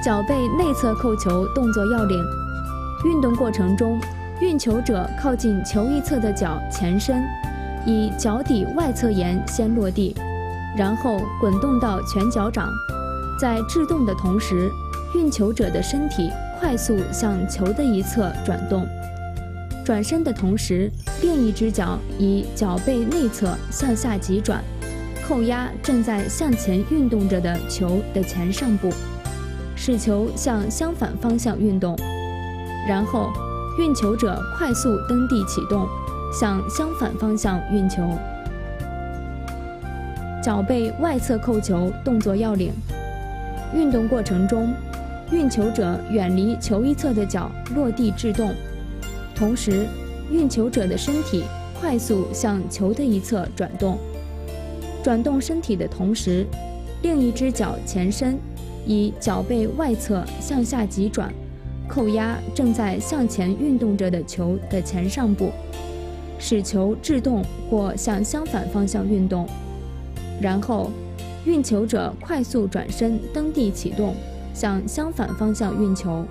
脚背内侧扣球动作要领：运动过程中，运球者靠近球一侧的脚前伸，以脚底外侧沿先落地，然后滚动到全脚掌。在制动的同时，运球者的身体快速向球的一侧转动。转身的同时，另一只脚以脚背内侧向下急转，扣压正在向前运动着的球的前上部，使球向相反方向运动。然后，运球者快速蹬地启动，向相反方向运球。脚背外侧扣球动作要领：运动过程中，运球者远离球一侧的脚落地制动，同时，运球者的身体快速向球的一侧转动。转动身体的同时，另一只脚前伸，以脚背外侧向下急转，扣压正在向前运动着的球的前上部，使球制动或向相反方向运动。然后，运球者快速转身蹬地启动，向相反方向运球。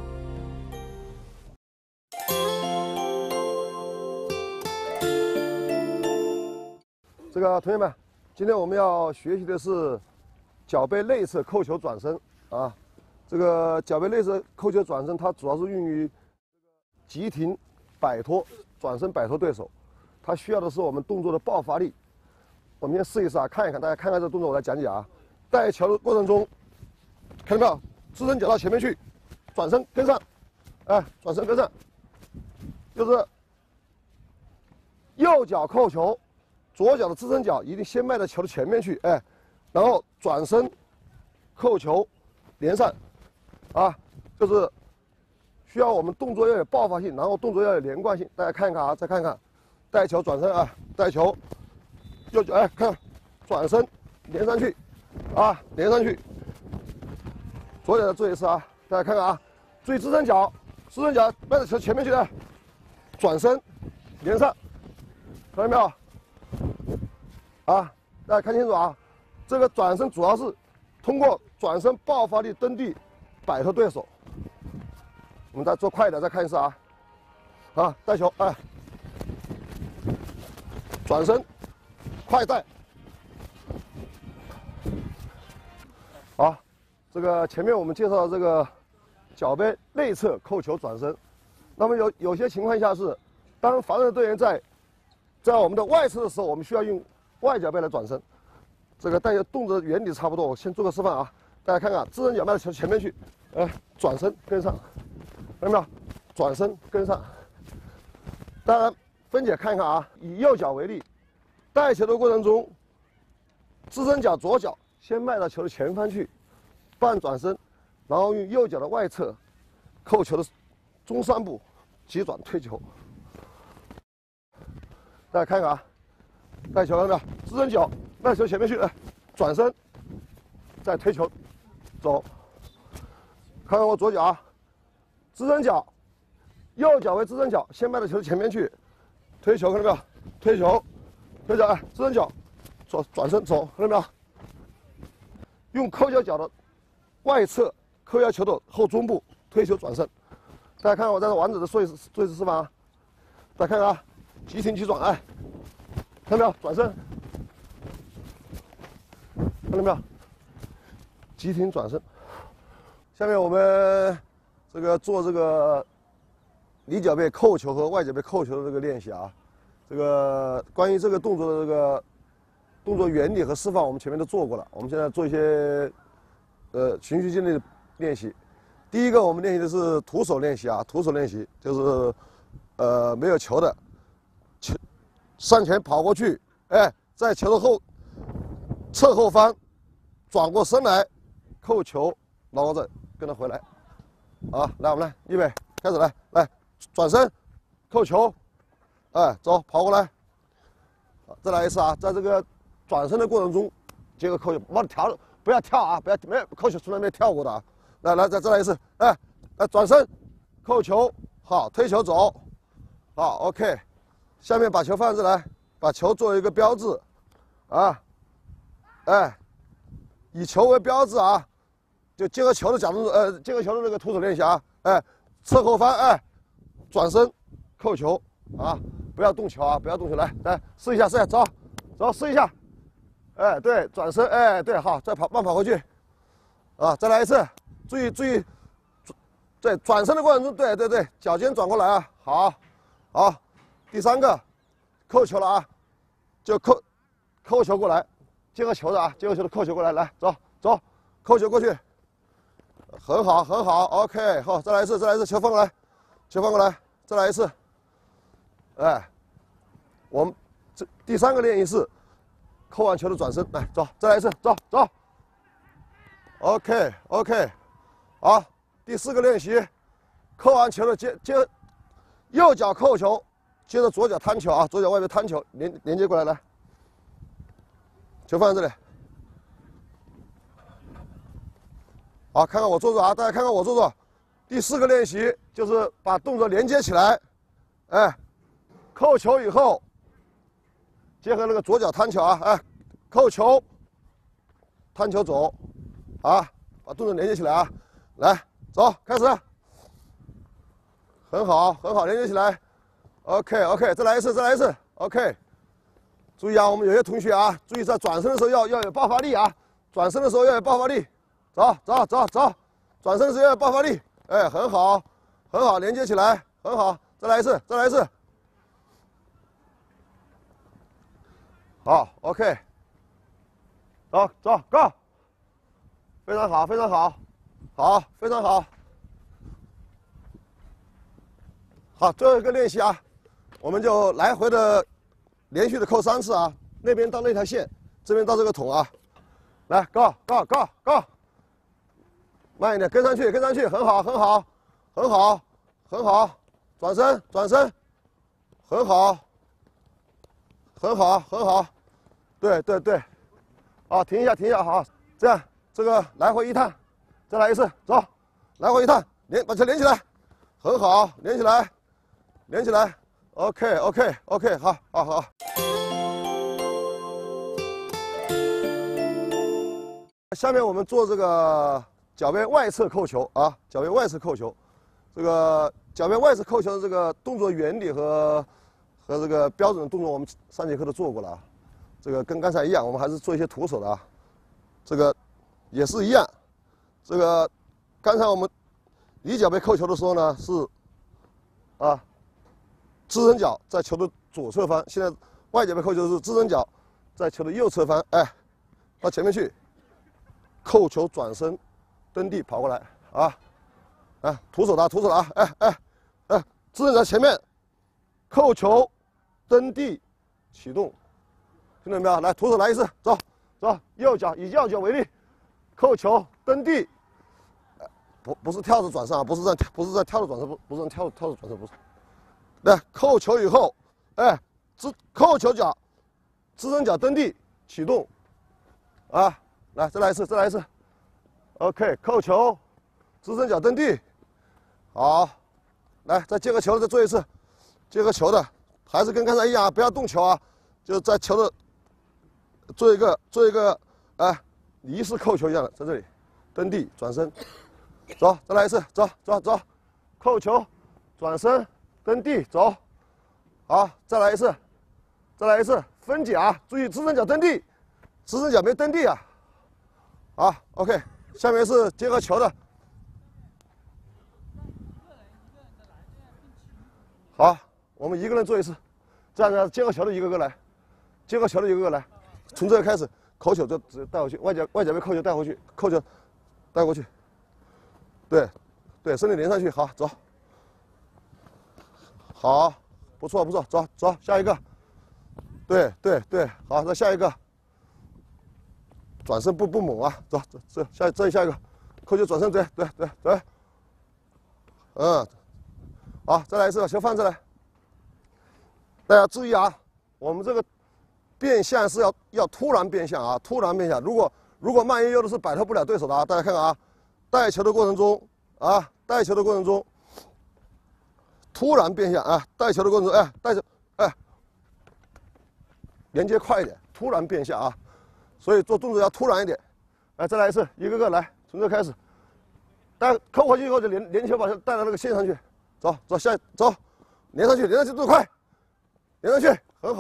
这个同学们，今天我们要学习的是脚背内侧扣球转身啊。这个脚背内侧扣球转身，它主要是用于急停、摆脱、转身摆脱对手。它需要的是我们动作的爆发力。我们先试一试啊，看一看，大家看看这个动作，我来讲解啊。带球的过程中，看到没有？支撑脚到前面去，转身跟上，哎，转身跟上，就是右脚扣球。左脚的支撑脚一定先迈到球的前面去，哎，然后转身扣球连上，啊，就是需要我们动作要有爆发性，然后动作要有连贯性。大家看看啊，再看看，带球转身啊，带球，右脚哎，看，转身连上去，啊，连上去。左脚再做一次啊，大家看看啊，注意支撑脚迈到球前面去的，转身连上，看到没有？啊，大家看清楚啊！这个转身主要是通过转身爆发力蹬地摆脱对手。我们再做快一点，再看一次啊！啊，带球，哎，转身，快带。好，这个前面我们介绍的这个脚背内侧扣球转身，那么有些情况下是，当防守队员在我们的外侧的时候，我们需要用外脚背来转身。这个大家动作原理差不多，我先做个示范啊，大家看看，支撑脚迈到球前面去，转身跟上，看到没有？转身跟上。当然，分解看看啊，以右脚为例，带球的过程中，支撑脚左脚先迈到球的前方去，半转身，然后用右脚的外侧扣球的中上部急转推球。大家看看啊，带球看到没有？支撑脚迈球前面去，转身，再推球，走。看看我左脚啊，支撑脚，右脚为支撑脚，先迈到球的前面去，推球，看到没有？推球，推脚，支撑脚，转身走，看到没有？用扣脚脚的外侧扣压球的后中部，推球转身。大家看看我在这完整的做一次示范啊，大家看看啊。急停急转，哎，看到没有？转身，看到没有？急停转身。下面我们这个做这个里脚背扣球和外脚背扣球的这个练习啊。这个关于这个动作的这个动作原理和示范，我们前面都做过了。我们现在做一些循序渐进的练习。第一个，我们练习的是徒手练习啊，徒手练习就是没有球的。上前跑过去，哎，在球的侧后方转过身来，扣球，然后再跟他回来。啊，来，我们来，预备，开始来，转身，扣球，哎，走，跑过来。再来一次啊，在这个转身的过程中，接个扣球，不要跳啊，没有扣球从来没跳过的啊。来，再来一次，来，转身，扣球，好，推球走，好 ，OK。下面把球放这来，把球作为一个标志，啊，哎，以球为标志啊， 就接个球的假动作，接个球的那个徒手练习啊，哎，侧后翻，哎，转身扣球啊，不要动球啊，不要动球，来试一下，走，试一下，哎，对，转身，哎，对，好，再慢跑回去，啊，再来一次，注意，在转身的过程中，对，脚尖转过来啊，好，第3个，扣球了啊，就扣球过来，接个球的啊，接个球的扣球过来，来，走，扣球过去，很好，OK， 好，再来一次，球放过来，再来一次，哎，我们这第3个练习是扣完球的转身，来，走，再来一次，走 ，OK， 好，第4个练习，扣完球的接右脚扣球，接着左脚摊球啊，左脚外面摊球，连接过来，来，球放在这里。好，看看我做啊，大家看看我做。第4个练习就是把动作连接起来，哎，扣球以后，结合那个左脚摊球啊，哎，扣球，摊球走，啊，把动作连接起来啊，来，走，开始，很好，连接起来 ，OK， 再来一次 ，OK， 注意啊，我们有些同学啊，注意在转身的时候要有爆发力啊，转身的时候要有爆发力。走，转身时要有爆发力，哎，很好，连接起来，很好，再来一次，好 ，OK， 走 ，Go， 非常好，非常好，好，最后一个练习啊，我们就来回的连续的扣3次啊，那边到那条线，这边到这个桶啊，来 ，Go， 慢一点，跟上去，很好，转身，很好，对，好，停一下，好，这样，这个来回一趟，再来一次，走，来回一趟，把球连起来，很好，连起来 ，OK， 好。下面我们做这个脚背外侧扣球啊，这个脚背外侧扣球的这个动作原理和这个标准的动作，我们上节课都做过了啊。这个跟刚才一样，我们还是做一些徒手的啊。这个也是一样，这个刚才我们里脚背扣球的时候呢是啊，支撑脚在球的左侧翻，现在外脚背扣球是支撑脚在球的右侧翻，哎，到前面去，扣球转身。蹬地跑过来啊，啊，徒手的啊，哎，支撑在前面，扣球，蹬地，启动，听到没有？来，徒手来一次，走，右脚以右脚为例，扣球，蹬地，不是跳着转身啊，不是在跳着转身，不是跳着转身，不是，来，扣球以后，哎，扣球脚，支撑脚蹬地，启动，啊，来，再来一次。OK， 扣球，支撑脚蹬地，好，来再接个球的再做一次，接个球的，还是跟刚才一样啊，不要动球啊，就在球的做一个哎疑似扣球一样的，在这里蹬地转身，走，再来一次，走，扣球，转身蹬地走，好，再来一次，分解啊，注意支撑脚蹬地，支撑脚没蹬地啊，好 ，OK。下面是接个球的，好，我们一个人做一次，这样接个球的一个个来，从这个开始，扣球就直接带回去，外脚背扣球带回去，扣球带过去，对，身体连上去，好，走，好，不错，走，下一个，对，好，再下一个。转身不猛啊，走，这下一个，扣球转身，对，好，再来一次，球放这来。大家注意啊，我们这个变向是要突然变向啊，如果慢悠悠的是摆脱不了对手的啊，大家看看啊，带球的过程中，突然变向啊，带球的过程中，哎，带球，哎，连接快一点，突然变向啊。所以做动作要突然一点，来再来一次，一个个来，从这开始， 但扣回去以后就连球把它带到那个线上去，走，走，连上去，动作快，连上去，很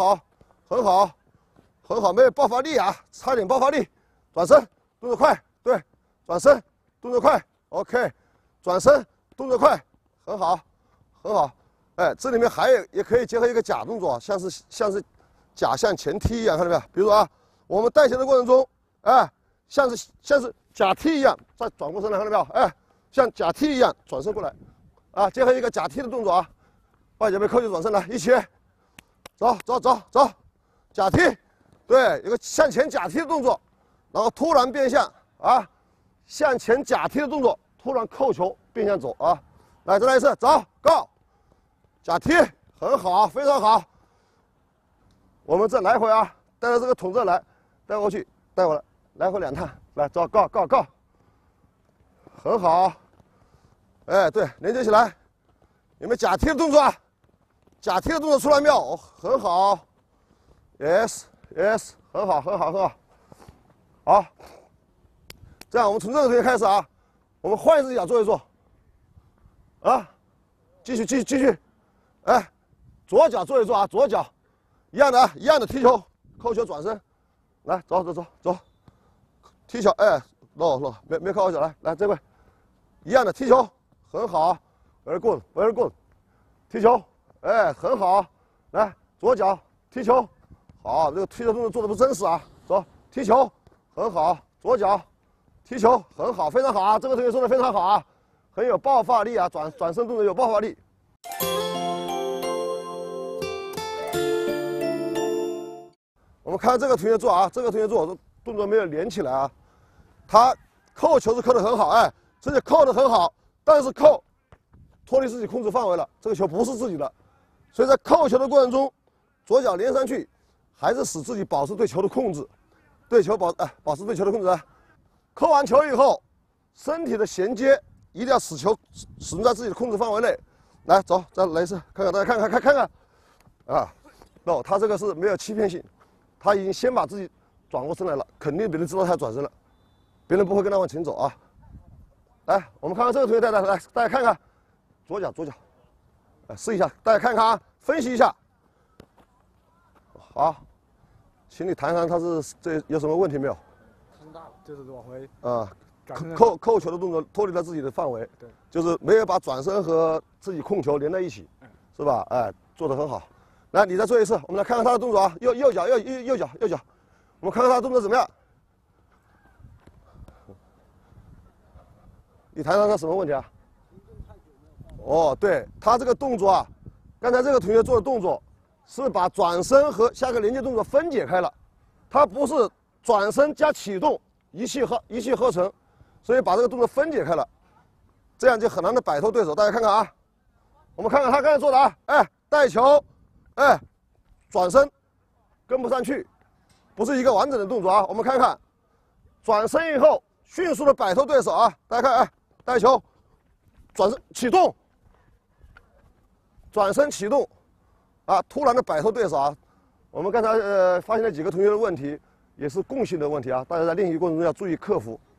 好，没有爆发力啊，差点爆发力，转身，动作快，对，转身，动作快 ，OK， 转身，动作快，很好，哎，这里面也可以结合一个假动作，像是假向前踢一样，看到没有？比如说啊，我们带球的过程中，哎，像是假踢一样，再转过身来，看到没有？哎，像假踢一样转身过来，啊，结合一个假踢的动作啊，外脚背扣球转身来，一起，走，假踢，对，有个向前假踢的动作，然后突然变向啊，向前假踢的动作，突然扣球变向走啊，来，再来一次，走 ，Go， 假踢，很好，非常好。我们再来回啊，带着这个桶这来，带过去，带过来，来回2趟，来走 ，Go， 很好。哎，对，连接起来，有没有假踢的动作啊？假踢的动作出来没有？哦，很好 ，yes， 很好。好，这样我们从这个同学开始啊，我们换一只脚做一做，啊，继续，哎，左脚做一做啊，左脚，一样的踢球，扣球转身，来，走，踢球，哎，漏，没扣好脚，来这位，一样的踢球，很好 ，very good， 踢球，哎，很好，来左脚踢球，好，这个踢球动作做的不真实啊，走，踢球，很好，左脚踢球，很好，非常好啊，这个同学做的非常好啊，很有爆发力啊，转身动作有爆发力。我们看这个同学做啊，这个同学做动作没有连起来啊，他扣球是扣得很好，哎，这且扣得很好，但是扣脱离自己控制范围了，这个球不是自己的，所以在扣球的过程中，左脚连上去，还是使自己保持对球的控制，保持对球的控制啊。扣完球以后，身体的衔接一定要使球始终在自己的控制范围内。来，走，再来一次，看看大家看看，啊，他这个是没有欺骗性。他已经先把自己转过身来了，肯定别人知道他转身了，别人不会跟他往前走啊。来，我们看看这个同学来，大家看看，左脚，来试一下，大家看看啊，分析一下。好，请你谈谈他是这有什么问题没有？ 撑大了，就是往回啊，扣球的动作脱离了自己的范围， 对， 就是没有把转身和自己控球连在一起，是吧？哎，做得很好。来，你再做一次，我们来看看他的动作啊，右脚，我们看看他的动作怎么样？你谈谈他什么问题啊？哦，对他这个动作啊，刚才这个同学做的动作是把转身和下个连接动作分解开了，他不是转身加启动一气呵成，所以把这个动作分解开了，这样就很难的摆脱对手。大家看看啊，我们看看他刚才做的啊，哎，带球。哎，转身跟不上去，不是一个完整的动作啊。我们看看，转身以后迅速的摆脱对手啊。大家看，哎，带球，转身启动，转身启动，啊，突然的摆脱对手啊。我们刚才发现了几个同学的问题，也是共性的问题啊。大家在练习过程中要注意克服。